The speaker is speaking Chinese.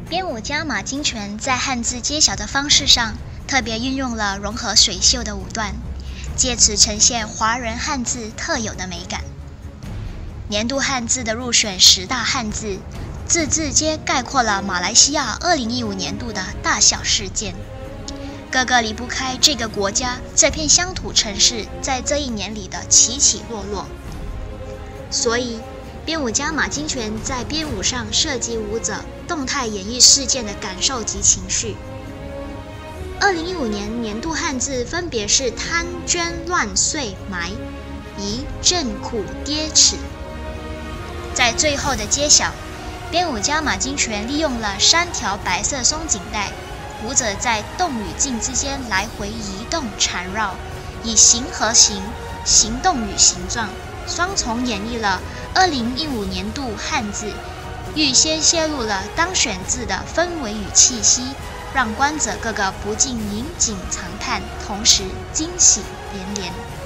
编舞家马金泉在汉字揭晓的方式上，特别运用了融合水袖的舞段，借此呈现华人汉字特有的美感。年度汉字的入选10大汉字，字字皆概括了马来西亚2015年度的大小事件，个个离不开这个国家这片乡土城市在这一年里的起起落落。所以编舞家马金泉在编舞上涉及舞者动态演绎事件的感受及情绪。2015年年度汉字分别是贪捐乱碎埋、疑震苦跌齿。在最后的揭晓，编舞家马金泉利用了3条白色松紧带，舞者在动与静之间来回移动缠绕，以形和形、行动与形状双重演绎了2015年度汉字，预先泄露了当选字的氛围与气息，让观者个个不禁引颈长叹，同时惊喜连连。